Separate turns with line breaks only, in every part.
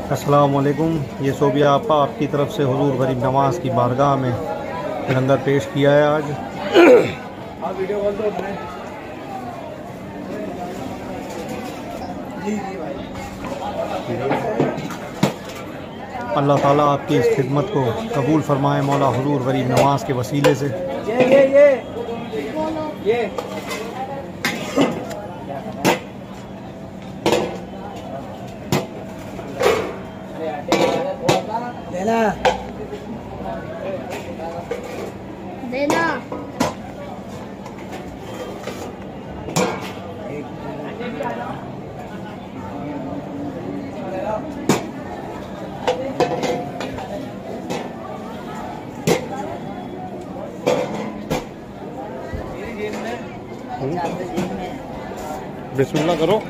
अस्सलामुअलैकुम। ये सोबिया आपा आपकी तरफ से हुजूर गरीब नवाज़ की बारगाह में लंगर पेश किया है आज।
वीडियो कॉल तो
अल्लाह ताला आपकी इस खिदमत को कबूल फरमाए मौला हुजूर गरीब नवाज़ के वसीले से।
ये देना
देना
बिस्मिल्लाह करो।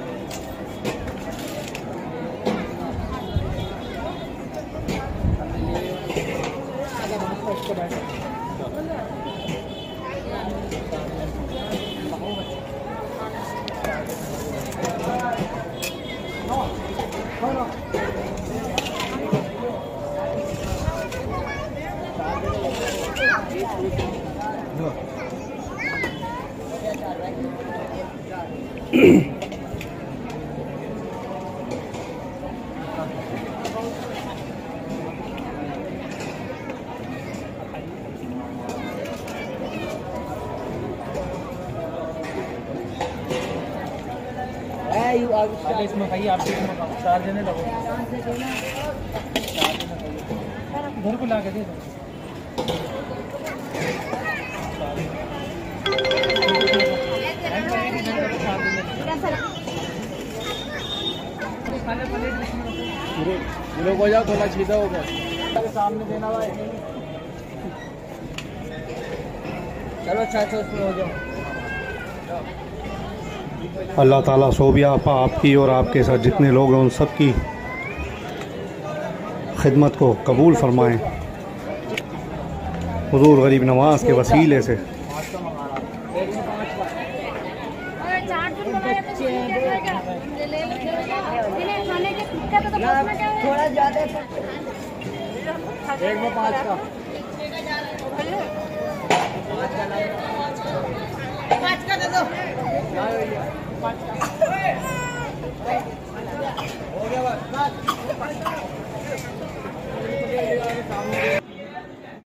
इसमें खाइए, आप इसमें खाओ। 4 जने लगो, घर को ला के दे दो। पूरे को जाओ, थोड़ा सीधा हो गया सामने देना भाई। चलो अच्छा हो जाओ।
अल्लाह ताला सोबिया आपा आपकी और आपके साथ जितने लोग हैं उन सब की खिदमत को कबूल फरमाएं हुजूर गरीब नवाज़ के वसीले से।
थोड़ा ज्यादा
एक में 5 का
5 का दे दो।